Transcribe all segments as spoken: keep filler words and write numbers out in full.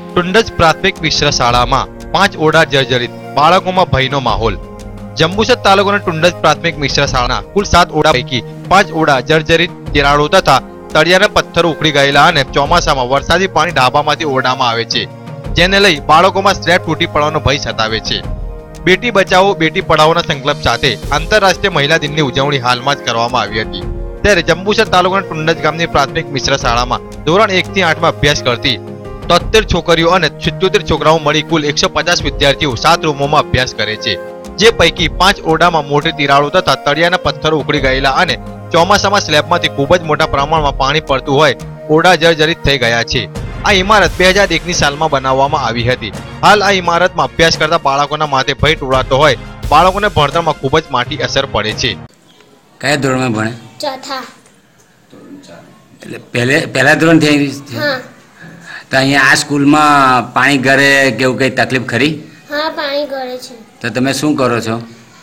ટુંડજ પ્રાથમિક મિશ્ર શાળામાં પાંચ ઓરડા જર્જરિત, બાળકોમાં ભયનો માહોલ। જંબુસર તાલુકાના ટુંડજ પ્રાથમિક મિશ્ર શાળાના કુલ સાત ઓરડા પૈકી પાંચ ઓરડા જર્જરિત, તિરાડો તથા તળિયાના પથ્થરો ઉખડી ગયેલા અને ચોમાસામાં વરસાદી પાણી ઢાબામાંથી ઓરડામાં આવે છે, જેને લઈ બાળકોમાં સ્લેબ તૂટી પડવાનો ભય સતાવે છે। બેટી બચાવો બેટી પઢાઓના સંકલ્પ સાથે આંતરરાષ્ટ્રીય મહિલા દિનની ઉજવણી હાલમાં જ કરવામાં આવી હતી। ત્યારે જંબુસર તાલુકાના ટુંડજ ગામની પ્રાથમિક મિશ્ર શાળામાં ધોરણ એક થી આઠમાં અભ્યાસ કરતી તોતેર છોકરીઓ અને સિત્તોતેર છોકરાઓ મળી કુલ એકસો પચાસ વિદ્યાર્થીઓ સાત રૂમોમાં અભ્યાસ કરે છે, જે પૈકી પાંચ ઓરડામાં મોટી તિરાડો તથા તળિયાના પથ્થરો ઉખડી ગયેલા અને ચોમાસામાં સ્લેબમાંથી ખૂબ જ મોટા પ્રમાણમાં પાણી પડતું હોય ઓરડા જર્જરિત થઈ ગયા છે। આ ઇમારત બે હજાર એક ની સાલમાં બનાવવામાં આવી હતી। હાલ આ ઇમારતમાં અભ્યાસ કરતા બાળકોના માથે ભય ટોળાતો હોય બાળકોને ભણતરમાં ખૂબ જ માઠી અસર પડે છે। કયા ધોરણમાં ભણે? ચોથા। એટલે પહેલે પહેલા ધોરણથી? હા। તો અહીંયા આ સ્કૂલમાં પાણી ઘરે કેવું કંઈ તકલીફ ખરી? હા, પાણી ઘરે છે। તો તમે શું કરો છો?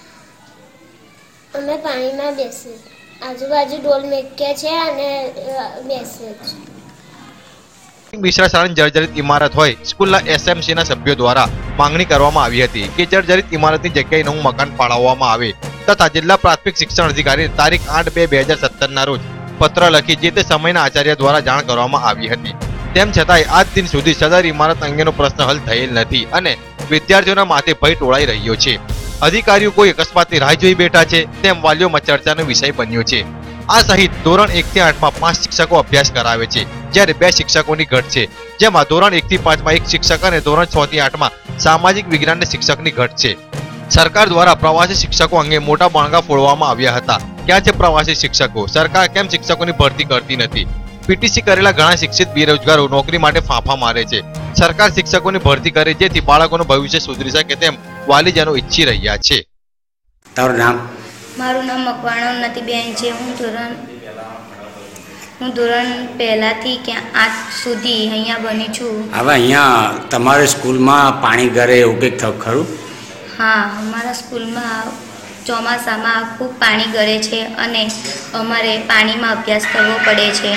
અમે પાણીમાં બેસીએ, આજુબાજુ ડોલ મેક્યા છે અને બેસીએ છીએ। મિશ્ર શાળાની જર્જરિત ઇમારત હોય સ્કૂલના એસએમસીના સભ્યો દ્વારા માંગણી કરવામાં આવી હતી કે જર્જરિત ઇમારતની જગ્યાએ નવું મકાન ફાળવવામાં આવે તથા જિલ્લા પ્રાથમિક શિક્ષણ અધિકારી તારીખ આઠ બે બે હજાર સત્તર ના રોજ પત્ર લખી જે તે સમયના આચાર્ય દ્વારા જાણ કરવામાં આવી હતી। તેમ છતાંય આજ દિન સુધી સદર ઇમારત અંગેનો પ્રશ્ન હલ થયેલ નથી અને વિદ્યાર્થીઓના માથે ભય ટોળાઈ રહ્યો છે। અધિકારીઓ કોઈ અકસ્માતની રાહ જોઈ બેઠા છે તેમ વાલીઓમાં ચર્ચાનો વિષય બન્યો છે। આ સહિત ધોરણ એક થી આઠમાં પાંચ શિક્ષકો અભ્યાસ કરાવે છે, જ્યારે બે શિક્ષકોની ઘટ છે, જેમાં ધોરણ એક થી પાંચમાં એક શિક્ષક અને ધોરણ છ થી આઠમાં સામાજિક વિજ્ઞાનના શિક્ષકની ઘટ છે। સરકાર દ્વારા પ્રવાસી શિક્ષકો અંગે મોટા બણગા ફોડવામાં આવ્યા હતા। ક્યાં છે પ્રવાસી શિક્ષકો? સરકાર કેમ શિક્ષકોની ભરતી કરતી નથી? પીટીસી કરેલા ઘણા શિક્ષિત બેરોજગારો નોકરી માટે ફાંફા મારે છે। સરકાર શિક્ષકોની ભરતી કરે જેથી બાળકોનું ભવિષ્ય સુધરી શકે તેમ વાલીજનો ઈચ્છી રહ્યા છે। તારું નામ? મારું નામ મકવાણો નતીબેન છે। હું ધોરણ હું ધોરણ પહેલાંથી ક્યાં આઠ સુધી અહીંયા બની છું। હવે અહીંયા તમારી સ્કૂલમાં પાણી ઘરે એવું કંઈક થયું ખરું? હા, અમારા સ્કૂલમાં ચોમાસામાં ખૂબ પાણી ગળે છે અને અમારે પાણીમાં અભ્યાસ કરવો પડે છે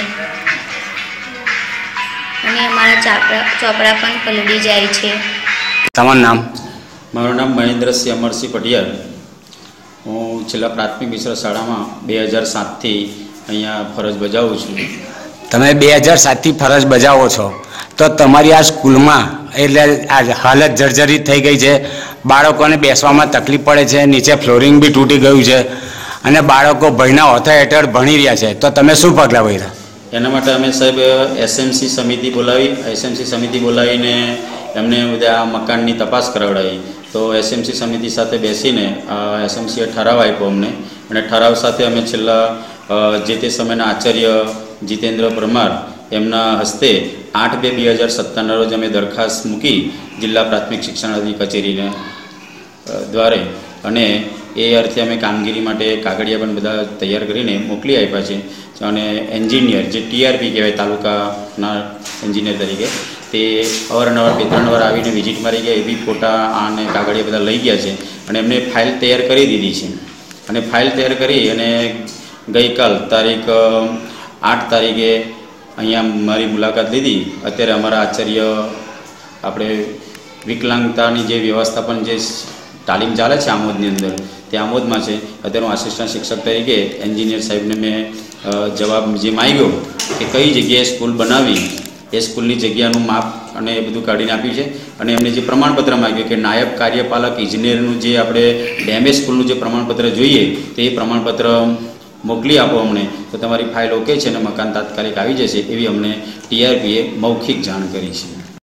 અને અમારા ચાપડા ચોપડા પણ પલળી જાય છે। તમારું નામ? મારું નામ મહેન્દ્રસિંહ અમરસિંહ પટિયાલ। હું છેલ્લા પ્રાથમિક મિશ્ર શાળામાં બે હજાર સાતથી અહીંયા ફરજ બજાવું છું। તમે બે હજાર સાતથી ફરજ બજાવો છો તો તમારી આ સ્કૂલમાં એટલે આ હાલત જર્જરિત થઈ ગઈ છે, બાળકોને બેસવામાં તકલીફ પડે છે, નીચે ફ્લોરિંગ બી તૂટી ગયું છે અને બાળકો ભયના ઓથા હેઠળ ભણી રહ્યા છે, તો તમે શું પગલાં ભર્યા? એના માટે અમે સાહેબ એસએમસી સમિતિ બોલાવી એસએમસી સમિતિ બોલાવીને એમને બધા મકાનની તપાસ કરાવડાવી। તો એસએમસી સમિતિ સાથે બેસીને એસએમસીએ ઠરાવ આપ્યો અમને અને ઠરાવ સાથે અમે છેલ્લા જે તે સમયના આચાર્ય જીતેન્દ્ર પરમાર એમના હસ્તે આઠ બે બે હજાર સત્તરના રોજ અમે દરખાસ્ત મૂકી જિલ્લા પ્રાથમિક શિક્ષણ અધિકારી કચેરીને દ્વારે અને એ અર્થે અમે કામગીરી માટે કાગળિયા પણ બધા તૈયાર કરીને મોકલી આપ્યા છે। અને એન્જિનિયર જે ટીઆરપી કહેવાય તાલુકાના એન્જિનિયર તરીકે તે અવારનવાર બે ત્રણ વાર આવીને વિઝિટ મારી ગયા, એ બી ફોટા અને કાગળિયા બધા લઈ ગયા છે અને એમને ફાઇલ તૈયાર કરી દીધી છે। અને ફાઇલ તૈયાર કરી અને ગઈકાલ તારીખ આઠ તારીખે અહીંયા મારી મુલાકાત લીધી। અત્યારે અમારા આચાર્ય આપણે વિકલાંગતાની જે વ્યવસ્થાપન જે તાલીમ ચાલે છે આમોદની અંદર તે આમોદમાં છે। અત્યારે હું આસિસ્ટન્ટ શિક્ષક તરીકે એન્જિનિયર સાહેબને મેં જવાબ જે માંગ્યો કે કઈ જગ્યાએ સ્કૂલ બનાવી એ સ્કૂલની જગ્યાનું માપ અને એ બધું કાઢીને આપ્યું છે અને એમને જે પ્રમાણપત્ર માંગ્યું કે નાયબ કાર્યપાલક ઇજનેરનું જે આપણે ડેમેજ સ્કૂલનું જે પ્રમાણપત્ર જોઈએ તે એ પ્રમાણપત્ર મોકલી આપો અમને, તો તમારી ફાઇલ ઓકે છે અને મકાન તાત્કાલિક આવી જશે એવી અમને ટીઆરપીએ મૌખિક જાણ કરી છે।